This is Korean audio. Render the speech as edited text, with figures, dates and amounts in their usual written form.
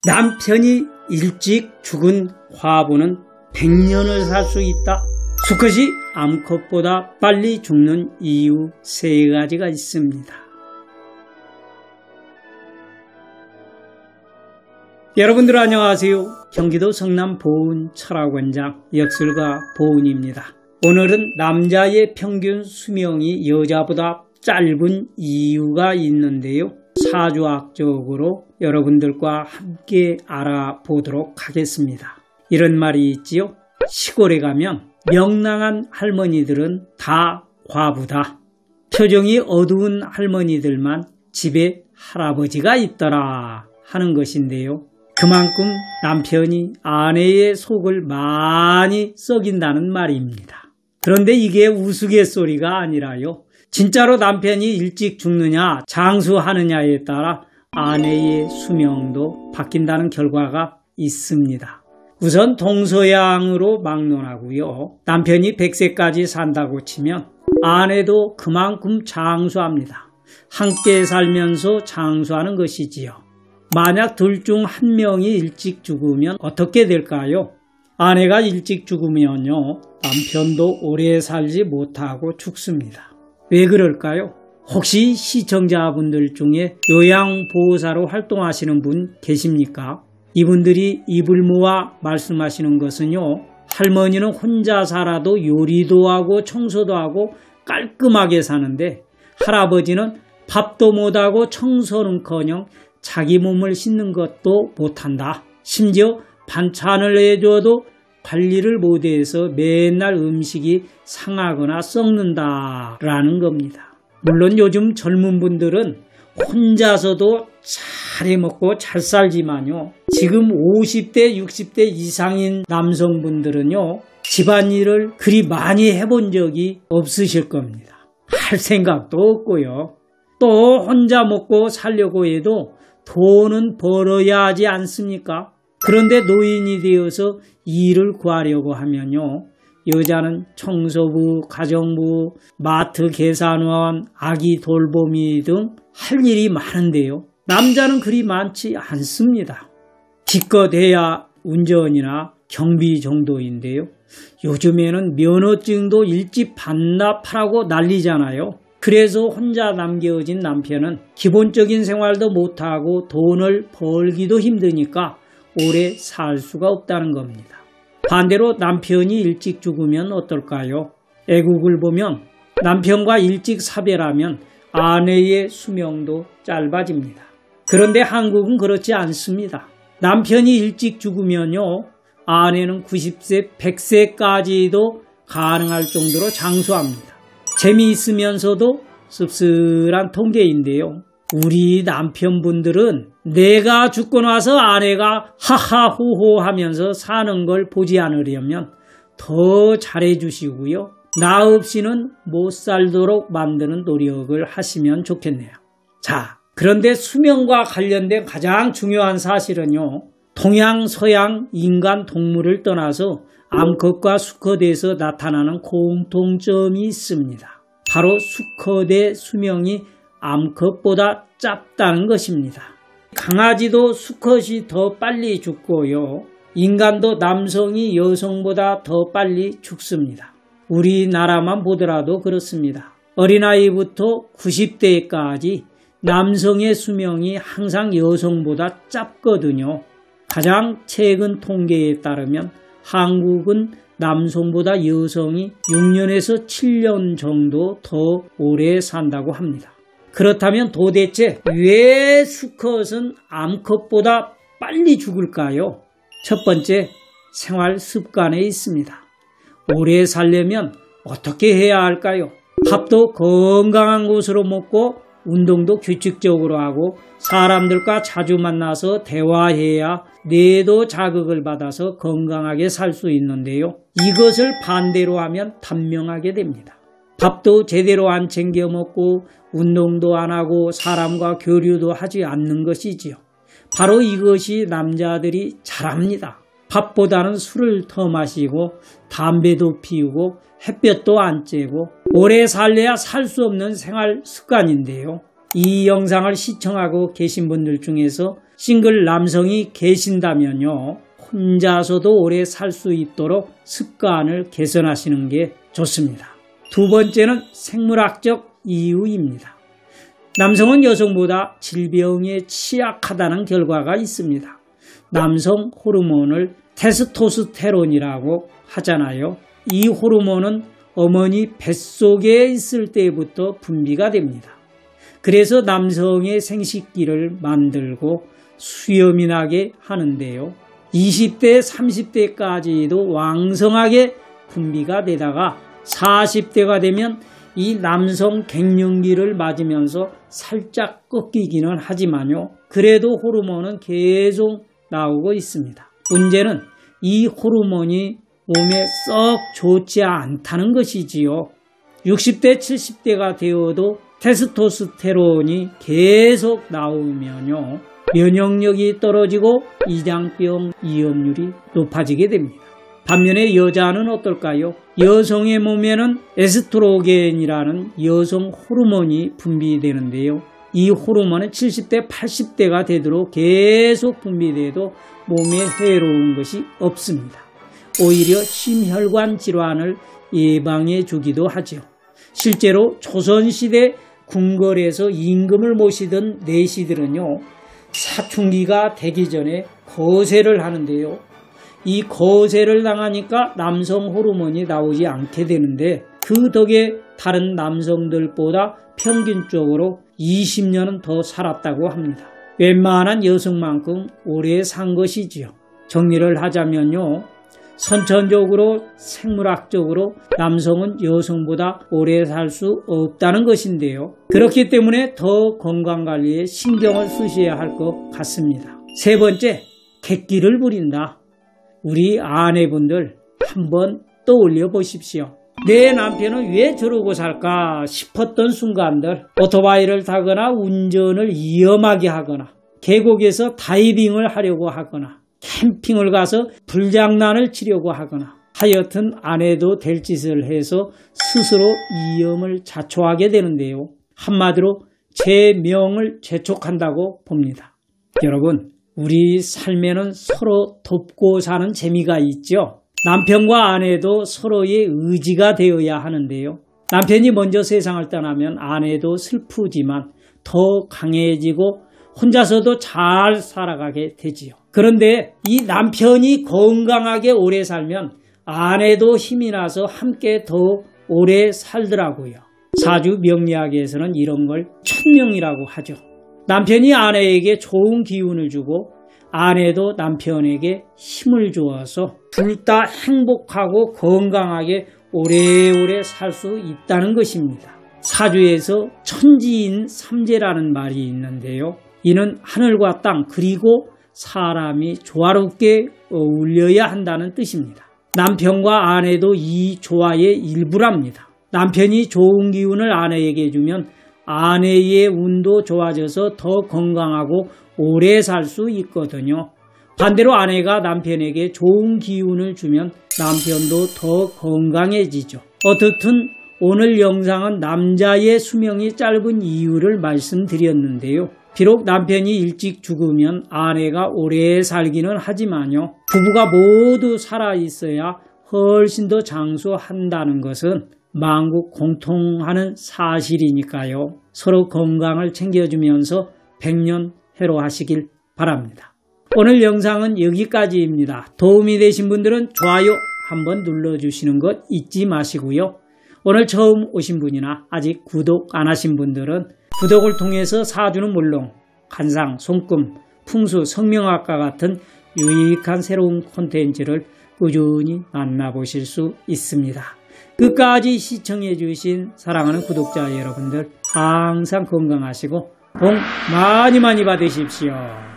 남편이 일찍 죽은 과부는 100년을 살 수 있다. 수컷이 암컷보다 빨리 죽는 이유 3가지가 있습니다. 여러분들 안녕하세요. 경기도 성남 보은 철학원장 역술가 보은입니다. 오늘은 남자의 평균 수명이 여자보다 짧은 이유가 있는데요. 사주학적으로 여러분들과 함께 알아보도록 하겠습니다. 이런 말이 있지요. 시골에 가면 명랑한 할머니들은 다 과부다. 표정이 어두운 할머니들만 집에 할아버지가 있더라 하는 것인데요. 그만큼 남편이 아내의 속을 많이 썩인다는 말입니다. 그런데 이게 우스갯소리가 아니라요. 진짜로 남편이 일찍 죽느냐 장수하느냐에 따라 아내의 수명도 바뀐다는 결과가 있습니다. 우선 동서양으로 막론하고요. 남편이 100세까지 산다고 치면 아내도 그만큼 장수합니다. 함께 살면서 장수하는 것이지요. 만약 둘 중 한 명이 일찍 죽으면 어떻게 될까요? 아내가 일찍 죽으면요. 남편도 오래 살지 못하고 죽습니다. 왜 그럴까요? 혹시 시청자분들 중에 요양보호사로 활동하시는 분 계십니까? 이분들이 입을 모아 말씀하시는 것은요. 할머니는 혼자 살아도 요리도 하고 청소도 하고 깔끔하게 사는데 할아버지는 밥도 못하고 청소는커녕 자기 몸을 씻는 것도 못한다. 심지어 반찬을 해줘도 관리를 못해서 맨날 음식이 상하거나 썩는다라는 겁니다. 물론 요즘 젊은 분들은 혼자서도 잘 해먹고 잘 살지만요. 지금 50대, 60대 이상인 남성분들은요. 집안일을 그리 많이 해본 적이 없으실 겁니다. 할 생각도 없고요. 또 혼자 먹고 살려고 해도 돈은 벌어야 하지 않습니까? 그런데 노인이 되어서 일을 구하려고 하면요. 여자는 청소부, 가정부, 마트 계산원, 아기 돌보미 등 할 일이 많은데요. 남자는 그리 많지 않습니다. 기껏 해야 운전이나 경비 정도인데요. 요즘에는 면허증도 일찍 반납하라고 난리잖아요. 그래서 혼자 남겨진 남편은 기본적인 생활도 못하고 돈을 벌기도 힘드니까 오래 살 수가 없다는 겁니다. 반대로 남편이 일찍 죽으면 어떨까요? 애국을 보면 남편과 일찍 사별하면 아내의 수명도 짧아집니다. 그런데 한국은 그렇지 않습니다. 남편이 일찍 죽으면요. 아내는 90세, 100세까지도 가능할 정도로 장수합니다. 재미있으면서도 씁쓸한 통계인데요. 우리 남편분들은 내가 죽고 나서 아내가 하하호호 하면서 사는 걸 보지 않으려면 더 잘해주시고요. 나 없이는 못 살도록 만드는 노력을 하시면 좋겠네요. 자, 그런데 수명과 관련된 가장 중요한 사실은요. 동양, 서양, 인간, 동물을 떠나서 암컷과 수컷에서 나타나는 공통점이 있습니다. 바로 수컷의 수명이 암컷보다 짧다는 것입니다. 강아지도 수컷이 더 빨리 죽고요. 인간도 남성이 여성보다 더 빨리 죽습니다. 우리나라만 보더라도 그렇습니다. 어린아이부터 90대까지 남성의 수명이 항상 여성보다 짧거든요. 가장 최근 통계에 따르면 한국은 남성보다 여성이 6년에서 7년 정도 더 오래 산다고 합니다. 그렇다면 도대체 왜 수컷은 암컷보다 빨리 죽을까요? 첫 번째, 생활 습관에 있습니다. 오래 살려면 어떻게 해야 할까요? 밥도 건강한 곳으로 먹고 운동도 규칙적으로 하고 사람들과 자주 만나서 대화해야 뇌도 자극을 받아서 건강하게 살 수 있는데요. 이것을 반대로 하면 단명하게 됩니다. 밥도 제대로 안 챙겨 먹고 운동도 안 하고 사람과 교류도 하지 않는 것이지요. 바로 이것이 남자들이 잘합니다. 밥보다는 술을 더 마시고 담배도 피우고 햇볕도 안 쬐고 오래 살래야 살 수 없는 생활 습관인데요. 이 영상을 시청하고 계신 분들 중에서 싱글 남성이 계신다면요, 혼자서도 오래 살 수 있도록 습관을 개선하시는 게 좋습니다. 두 번째는 생물학적 이유입니다. 남성은 여성보다 질병에 취약하다는 결과가 있습니다. 남성 호르몬을 테스토스테론이라고 하잖아요. 이 호르몬은 어머니 뱃속에 있을 때부터 분비가 됩니다. 그래서 남성의 생식기를 만들고 수염이 나게 하는데요. 20대, 30대까지도 왕성하게 분비가 되다가 40대가 되면 이 남성 갱년기를 맞으면서 살짝 꺾이기는 하지만요, 그래도 호르몬은 계속 나오고 있습니다. 문제는 이 호르몬이 몸에 썩 좋지 않다는 것이지요. 60대, 70대가 되어도 테스토스테론이 계속 나오면요, 면역력이 떨어지고 이장병 위험률이 높아지게 됩니다. 반면에 여자는 어떨까요? 여성의 몸에는 에스트로겐이라는 여성 호르몬이 분비되는데요. 이 호르몬은 70대, 80대가 되도록 계속 분비돼도 몸에 해로운 것이 없습니다. 오히려 심혈관 질환을 예방해 주기도 하죠. 실제로 조선시대 궁궐에서 임금을 모시던 내시들은요, 사춘기가 되기 전에 거세를 하는데요. 이 거세를 당하니까 남성 호르몬이 나오지 않게 되는데 그 덕에 다른 남성들보다 평균적으로 20년은 더 살았다고 합니다. 웬만한 여성만큼 오래 산 것이지요. 정리를 하자면요, 선천적으로 생물학적으로 남성은 여성보다 오래 살 수 없다는 것인데요. 그렇기 때문에 더 건강관리에 신경을 쓰셔야 할 것 같습니다. 세 번째, 객기를 부린다. 우리 아내분들 한번 떠올려 보십시오. 내 남편은 왜 저러고 살까 싶었던 순간들, 오토바이를 타거나 운전을 위험하게 하거나 계곡에서 다이빙을 하려고 하거나 캠핑을 가서 불장난을 치려고 하거나 하여튼 안 해도 될 짓을 해서 스스로 위험을 자초하게 되는데요. 한마디로 제 명을 재촉한다고 봅니다. 여러분, 우리 삶에는 서로 돕고 사는 재미가 있죠. 남편과 아내도 서로의 의지가 되어야 하는데요. 남편이 먼저 세상을 떠나면 아내도 슬프지만 더 강해지고 혼자서도 잘 살아가게 되지요. 그런데 이 남편이 건강하게 오래 살면 아내도 힘이 나서 함께 더 오래 살더라고요. 사주 명리학에서는 이런 걸 천명이라고 하죠. 남편이 아내에게 좋은 기운을 주고 아내도 남편에게 힘을 주어서 둘 다 행복하고 건강하게 오래오래 살 수 있다는 것입니다. 사주에서 천지인 삼재라는 말이 있는데요. 이는 하늘과 땅 그리고 사람이 조화롭게 어울려야 한다는 뜻입니다. 남편과 아내도 이 조화의 일부랍니다. 남편이 좋은 기운을 아내에게 주면 아내의 운도 좋아져서 더 건강하고 오래 살 수 있거든요. 반대로 아내가 남편에게 좋은 기운을 주면 남편도 더 건강해지죠. 어떻든 오늘 영상은 남자의 수명이 짧은 이유를 말씀드렸는데요. 비록 남편이 일찍 죽으면 아내가 오래 살기는 하지만요, 부부가 모두 살아있어야 훨씬 더 장수한다는 것은 만국 공통하는 사실이니까요. 서로 건강을 챙겨주면서 백년해로 하시길 바랍니다. 오늘 영상은 여기까지입니다. 도움이 되신 분들은 좋아요 한번 눌러주시는 것 잊지 마시고요. 오늘 처음 오신 분이나 아직 구독 안 하신 분들은 구독을 통해서 사주는 물론 간상, 손금, 풍수, 성명학과 같은 유익한 새로운 콘텐츠를 꾸준히 만나보실 수 있습니다. 끝까지 시청해 주신 사랑하는 구독자 여러분들 항상 건강하시고 복 많이 받으십시오.